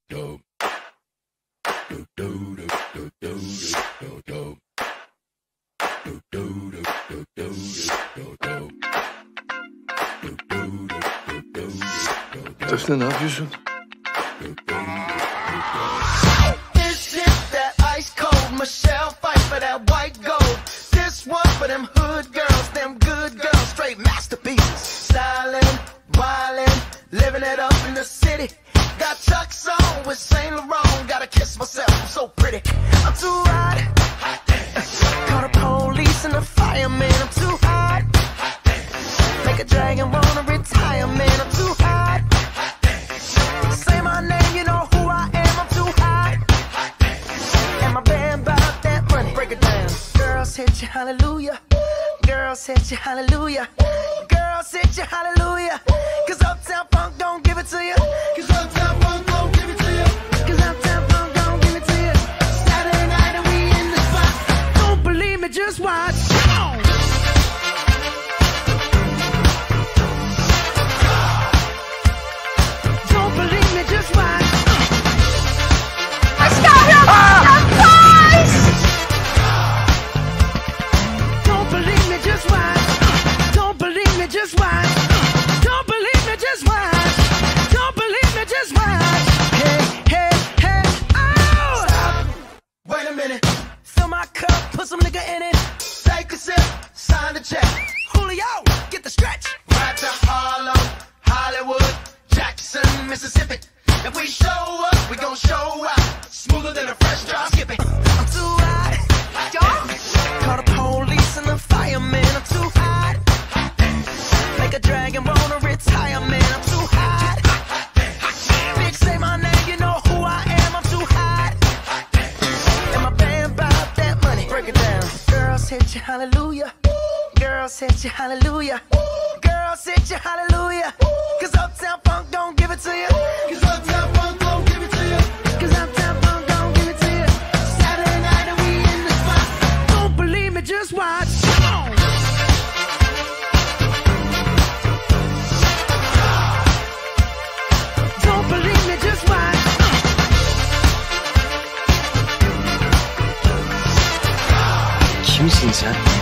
Defne, ne yapıyorsun? This is that ice cold Michelle fight for that white gold. This one for them hood girls, them good girls, straight masterpieces. Stylin', wildin', living it up in the city. Got Chuck's on with Saint Laurent. Gotta kiss myself, I'm so pretty. I'm too hot. Call the police and the fireman. I'm too hot. Make a dragon wanna retire, man. I'm too hot. Say my name, you know who I am. I'm too hot. And my band bought that money. Break it down. Girls hit you, hallelujah. Girls hit you, hallelujah. Girls hit you, hallelujah. Cause Uptown Funk don't give it to you. Cause Uptown Funk don't give it to you. Cause Uptown Funk don't give it to you. Saturday night and we in the spot. Don't believe me, just watch. Don't believe me, just watch. Let's go, guys! Don't believe me, just watch. Don't believe me, just watch. Don't believe me, just watch. Don't believe me, just watch. Hey, hey, hey, oh! Stop. Wait a minute. Fill my cup, put some nigga in it. Take a sip, sign the check. Julio, get the stretch. Right to Harlem, Hollywood, Jackson, Mississippi. If we show up, we gon' show out. Smoother than a fresh drop skipping. I'm too hot. Call the police and the fireman. I'm too hot. Make a dragon wanna retire, man. I'm too hot. Bitch, say my name, you know who I am. I'm too hot. And my band bought that money. Break it down. Girls hit you, hallelujah. Girls hit you, hallelujah. Girls hit you, hallelujah. Cause Uptown Funk don't give it to you. Cause Uptown Funk don't give it to you. Cause Uptown Funk don't give it to you. Saturday night and we in the spot. Don't believe me, just watch. Don't believe me, just watch. Kimsin sen?